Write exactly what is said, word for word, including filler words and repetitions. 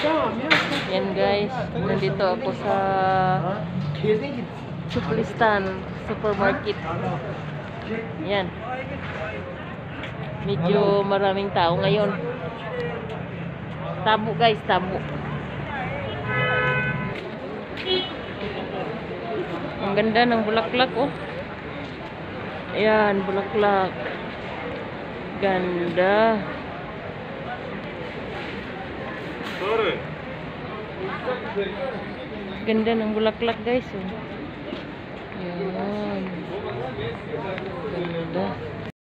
Yan guys, nandito ako sa Chuklistan Supermarket. Yan. Medyo maraming tao ngayon. Tabo guys, tabo. Ang ganda ng bulaklak oh. Ayan, bulaklak. Ganda. Ganda ng bulaklak guys oh. Ayan. Ganda.